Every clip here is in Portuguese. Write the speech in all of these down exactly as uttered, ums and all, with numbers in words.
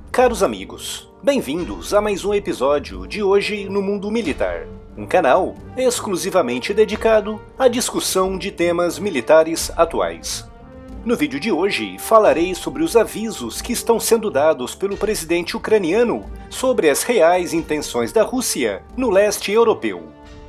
Caros amigos, bem-vindos a mais um episódio de Hoje no Mundo Militar, um canal exclusivamente dedicado à discussão de temas militares atuais. No vídeo de hoje falarei sobre os avisos que estão sendo dados pelo presidente ucraniano sobre as reais intenções da Rússia no leste europeu.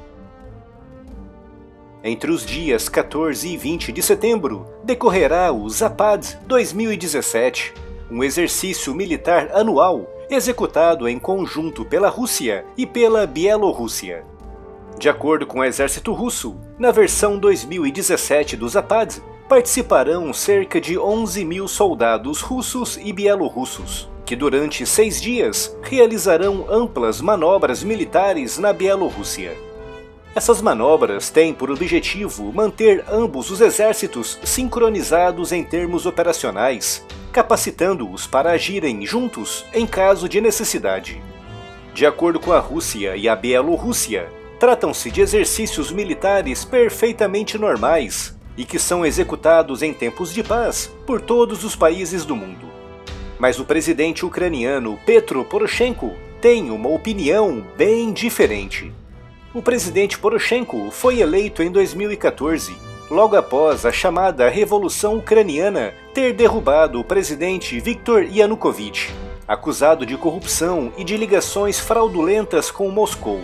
Entre os dias quatorze e vinte de setembro decorrerá o Zapad dois mil e dezessete, um exercício militar anual executado em conjunto pela Rússia e pela Bielorrússia. De acordo com o exército russo, na versão dois mil e dezessete do Zapad, participarão cerca de onze mil soldados russos e bielorrussos, que durante seis dias realizarão amplas manobras militares na Bielorrússia. Essas manobras têm por objetivo manter ambos os exércitos sincronizados em termos operacionais, capacitando-os para agirem juntos em caso de necessidade. De acordo com a Rússia e a Bielorrússia, tratam-se de exercícios militares perfeitamente normais e que são executados em tempos de paz por todos os países do mundo. Mas o presidente ucraniano Petro Poroshenko tem uma opinião bem diferente. O presidente Poroshenko foi eleito em dois mil e quatorze, logo após a chamada Revolução Ucraniana ter derrubado o presidente Viktor Yanukovych, acusado de corrupção e de ligações fraudulentas com Moscou.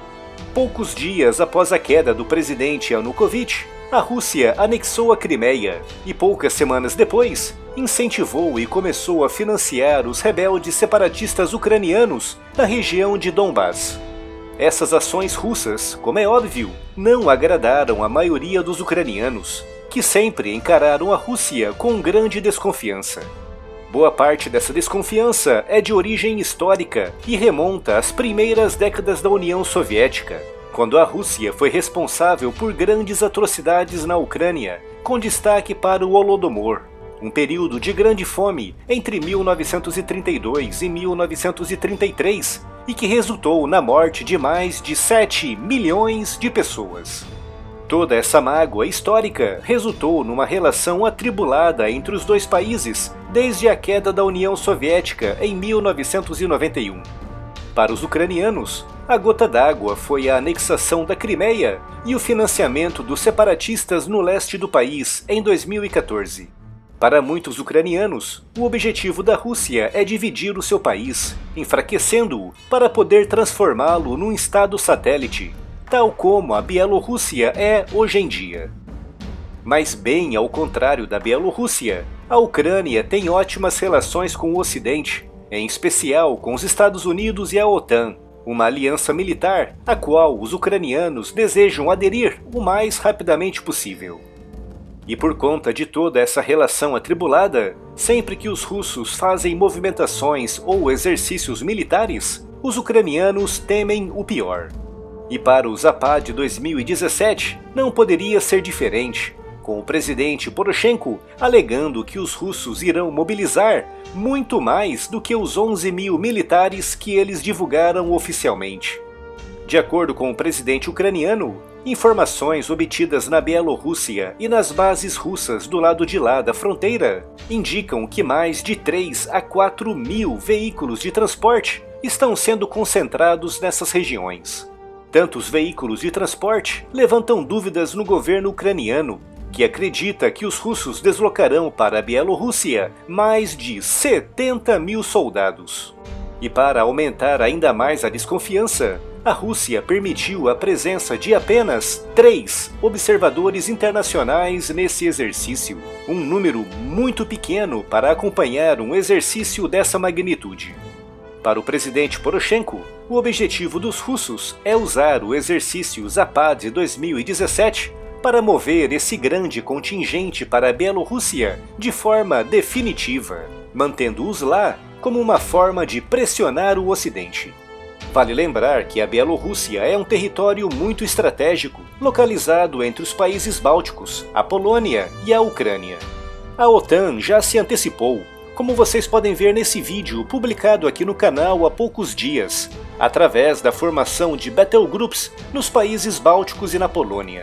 Poucos dias após a queda do presidente Yanukovych, a Rússia anexou a Crimeia e poucas semanas depois incentivou e começou a financiar os rebeldes separatistas ucranianos na região de Donbás. Essas ações russas, como é óbvio, não agradaram a maioria dos ucranianos, que sempre encararam a Rússia com grande desconfiança. Boa parte dessa desconfiança é de origem histórica e remonta às primeiras décadas da União Soviética, quando a Rússia foi responsável por grandes atrocidades na Ucrânia, com destaque para o Holodomor, um período de grande fome entre mil novecentos e trinta e dois e mil novecentos e trinta e três, e que resultou na morte de mais de sete milhões de pessoas. Toda essa mágoa histórica resultou numa relação atribulada entre os dois países desde a queda da União Soviética em mil novecentos e noventa e um. Para os ucranianos, a gota d'água foi a anexação da Crimeia e o financiamento dos separatistas no leste do país em dois mil e quatorze. Para muitos ucranianos, o objetivo da Rússia é dividir o seu país, enfraquecendo-o para poder transformá-lo num estado satélite, tal como a Bielorrússia é hoje em dia. Mas bem ao contrário da Bielorrússia, a Ucrânia tem ótimas relações com o Ocidente, em especial com os Estados Unidos e a OTAN, uma aliança militar à qual os ucranianos desejam aderir o mais rapidamente possível. E por conta de toda essa relação atribulada, sempre que os russos fazem movimentações ou exercícios militares, os ucranianos temem o pior. E para o Zapad dois mil e dezessete não poderia ser diferente, com o presidente Poroshenko alegando que os russos irão mobilizar muito mais do que os onze mil militares que eles divulgaram oficialmente. De acordo com o presidente ucraniano, informações obtidas na Bielorrússia e nas bases russas do lado de lá da fronteira indicam que mais de três a quatro mil veículos de transporte estão sendo concentrados nessas regiões. Tantos veículos de transporte levantam dúvidas no governo ucraniano, que acredita que os russos deslocarão para a Bielorrússia mais de setenta mil soldados. E para aumentar ainda mais a desconfiança, a Rússia permitiu a presença de apenas três observadores internacionais nesse exercício, um número muito pequeno para acompanhar um exercício dessa magnitude. Para o presidente Poroshenko, o objetivo dos russos é usar o exercício Zapad dois mil e dezessete para mover esse grande contingente para a Bielorrússia de forma definitiva, mantendo-os lá como uma forma de pressionar o Ocidente. Vale lembrar que a Bielorrússia é um território muito estratégico, localizado entre os países bálticos, a Polônia e a Ucrânia. A OTAN já se antecipou, como vocês podem ver nesse vídeo publicado aqui no canal há poucos dias, através da formação de Battle Groups nos países bálticos e na Polônia.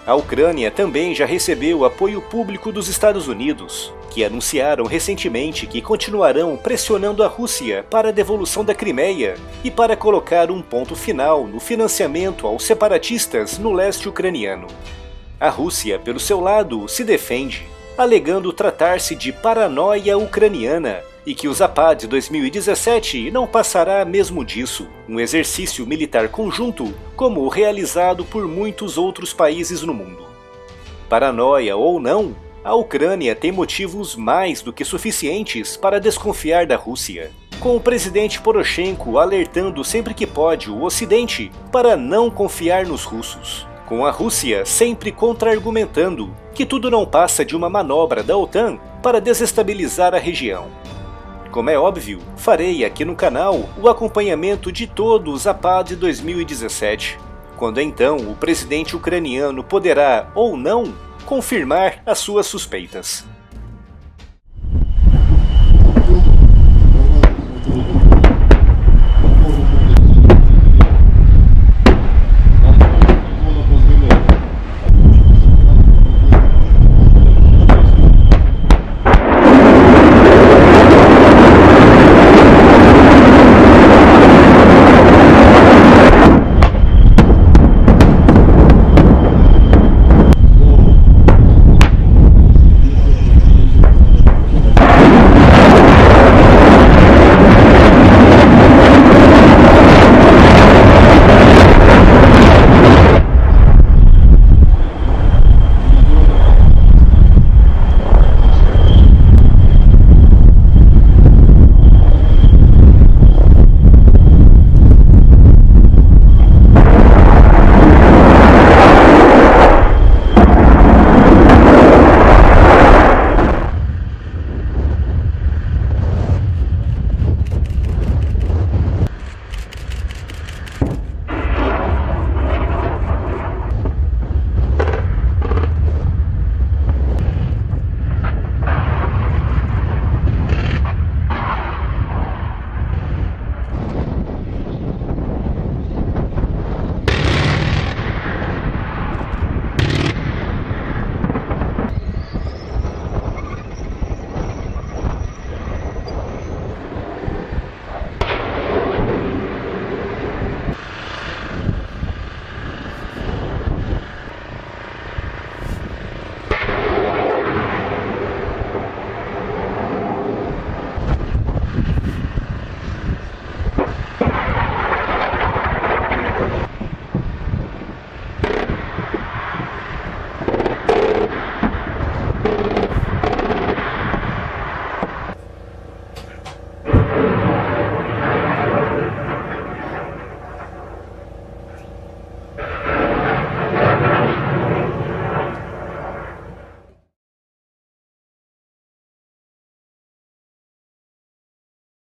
A Ucrânia também já recebeu apoio público dos Estados Unidos, que anunciaram recentemente que continuarão pressionando a Rússia para a devolução da Crimeia e para colocar um ponto final no financiamento aos separatistas no leste ucraniano. A Rússia, pelo seu lado, se defende, alegando tratar-se de paranoia ucraniana e que o Zapad dois mil e dezessete não passará mesmo disso, um exercício militar conjunto como o realizado por muitos outros países no mundo. Paranoia ou não, a Ucrânia tem motivos mais do que suficientes para desconfiar da Rússia, com o presidente Poroshenko alertando sempre que pode o Ocidente para não confiar nos russos, com a Rússia sempre contra-argumentando que tudo não passa de uma manobra da OTAN para desestabilizar a região. Como é óbvio, farei aqui no canal o acompanhamento de todo o Zapad dois mil e dezessete, quando então o presidente ucraniano poderá, ou não, confirmar as suas suspeitas.